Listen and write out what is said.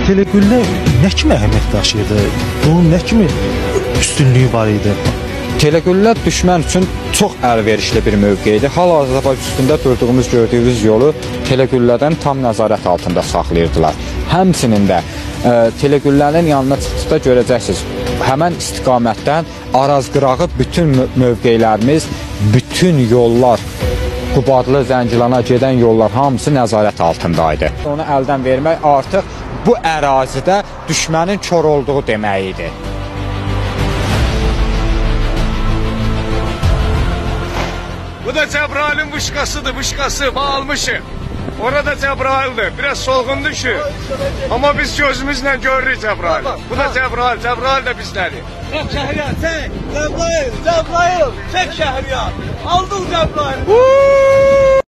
Telegüllə nə kimi əhəmiyyət daşıyırdı? Bunun nə kimi üstünlüyü var idi? Telegüllər düşmən üçün çox əlverişli bir mövqedir. Hal-hazırda üstündə durduğumuz, gördüyünüz yolu telegüllərdən tam nəzarət altında saxlayırdılar. Həmçinin də telegüllərin yanına çıxdıqda görəcəksiniz, həmən istiqamətdən Araz-Qırağı bütün mövqelərimiz, bütün yollar, Qubadlı, Zəngilana gedən yollar hamısı nəzarət altındaydı. Onu əldən vermək artıq bu ərazidə düşmənin kör olduğu demək idi. Bu da Cəbrayılın vışqasıdır, vışqası, almışım. Orada Cəbrayıldır, biraz solğun düşür. Amma biz gözümüzlə görürük Cəbrayıl. Bu da Cəbrayıl, Cəbrayıl da bizləri. Çək Şəhriyar, çək! Cəbrayıl, Cəbrayıl! Çək Şəhriyar! Aldın Cəbrayıl!